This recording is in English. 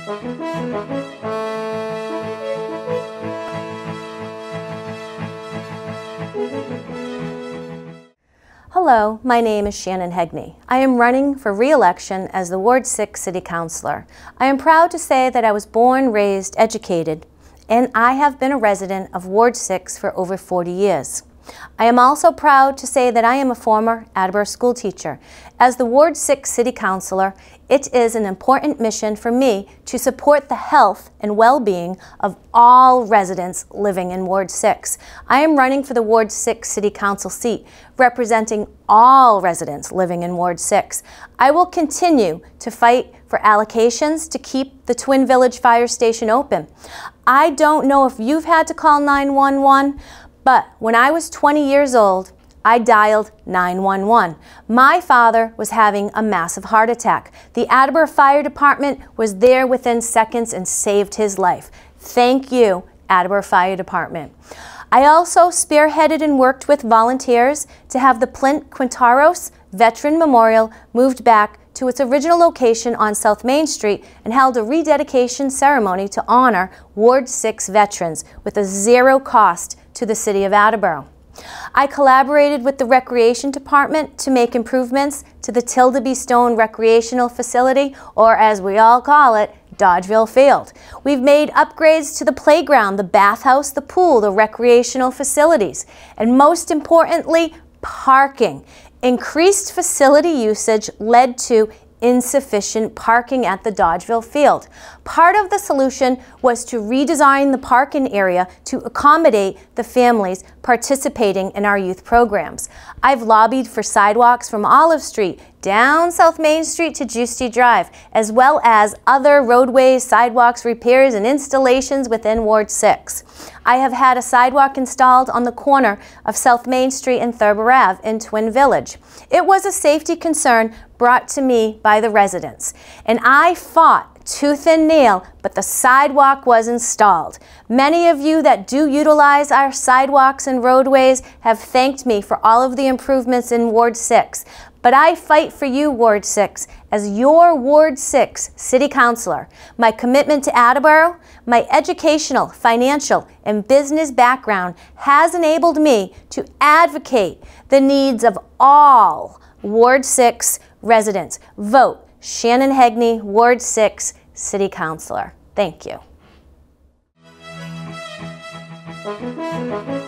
Hello, my name is Shannon Hegney. I am running for re-election as the Ward 6 City Councilor. I am proud to say that I was born, raised, educated, and I have been a resident of Ward 6 for over 40 years. I am also proud to say that I am a former Attleboro school teacher. As the Ward 6 City Councilor, it is an important mission for me to support the health and well-being of all residents living in Ward 6. I am running for the Ward 6 City Council seat, representing all residents living in Ward 6. I will continue to fight for allocations to keep the Twin Village Fire Station open. I don't know if you've had to call 911, but when I was 20 years old, I dialed 911. My father was having a massive heart attack. The Attleboro Fire Department was there within seconds and saved his life. Thank you, Attleboro Fire Department. I also spearheaded and worked with volunteers to have the Plint Quintaros Veteran Memorial moved back to its original location on South Main Street and held a rededication ceremony to honor Ward 6 veterans with a zero cost to the City of Attleboro. I collaborated with the Recreation Department to make improvements to the Tildaby Stone Recreational Facility, or as we all call it, Dodgeville Field. We've made upgrades to the playground, the bathhouse, the pool, the recreational facilities, and most importantly, parking. Increased facility usage led to insufficient parking at the Dodgeville Field. Part of the solution was to redesign the parking area to accommodate the families participating in our youth programs. I've lobbied for sidewalks from Olive Street down South Main Street to Giusti Drive, as well as other roadways, sidewalks, repairs, and installations within Ward 6. I have had a sidewalk installed on the corner of South Main Street and Thurber Ave in Twin Village. It was a safety concern brought to me by the residents, and I fought tooth and nail, but the sidewalk was installed. Many of you that do utilize our sidewalks and roadways have thanked me for all of the improvements in Ward 6. But I fight for you, Ward 6, as your Ward 6 City Councilor. My commitment to Attleboro, my educational, financial, and business background has enabled me to advocate the needs of all Ward 6 residents. Vote Shannon Hegney, Ward 6 City Councilor. Thank you.